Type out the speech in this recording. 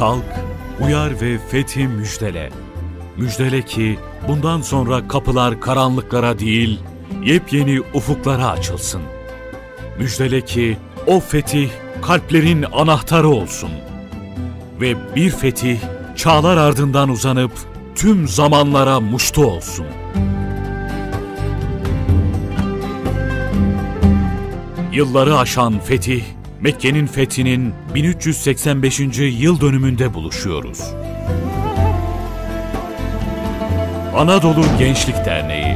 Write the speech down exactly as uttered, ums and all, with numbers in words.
Kalk, uyar ve fethi müjdele. Müjdele ki bundan sonra kapılar karanlıklara değil, yepyeni ufuklara açılsın. Müjdele ki o fetih kalplerin anahtarı olsun. Ve bir fetih çağlar ardından uzanıp tüm zamanlara muştu olsun. Yılları aşan fetih, Mekke'nin fethinin bin üç yüz seksen beşinci yıl dönümünde buluşuyoruz. Anadolu Gençlik Derneği